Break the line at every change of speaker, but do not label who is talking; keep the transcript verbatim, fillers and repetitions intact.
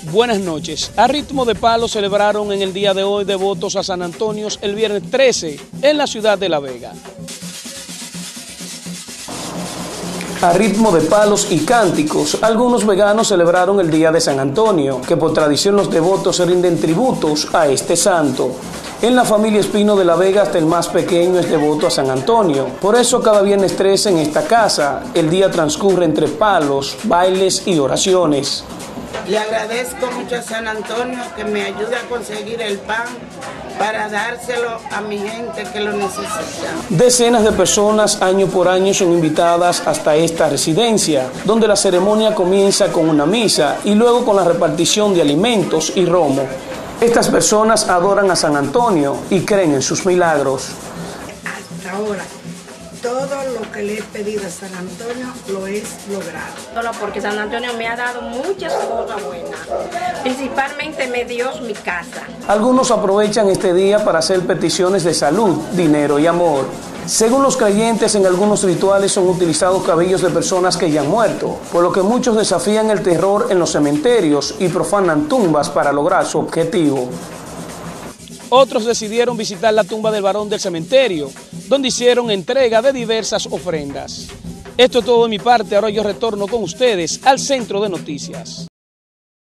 Buenas noches. A ritmo de palo celebraron en el día de hoy devotos a San Antonio el viernes trece en la ciudad de La Vega. A ritmo de palos y cánticos, algunos veganos celebraron el día de San Antonio, que por tradición los devotos rinden tributos a este santo. En la familia Espino de La Vega hasta el más pequeño es devoto a San Antonio. Por eso cada viernes trece en esta casa, el día transcurre entre palos, bailes y oraciones.
Le agradezco mucho a San Antonio que me ayude a conseguir el pan para dárselo a mi gente que lo necesita.
Decenas de personas año por año son invitadas hasta esta residencia, donde la ceremonia comienza con una misa y luego con la repartición de alimentos y romo. Estas personas adoran a San Antonio y creen en sus milagros.
Hasta ahora, todo lo que le he pedido a San Antonio lo he logrado.
Solo porque San Antonio me ha dado muchas cosas buenas, principalmente me dio mi casa.
Algunos aprovechan este día para hacer peticiones de salud, dinero y amor. Según los creyentes, en algunos rituales son utilizados cabellos de personas que ya han muerto, por lo que muchos desafían el terror en los cementerios y profanan tumbas para lograr su objetivo. Otros decidieron visitar la tumba del varón del cementerio, donde hicieron entrega de diversas ofrendas. Esto es todo de mi parte, ahora yo retorno con ustedes al Centro de Noticias.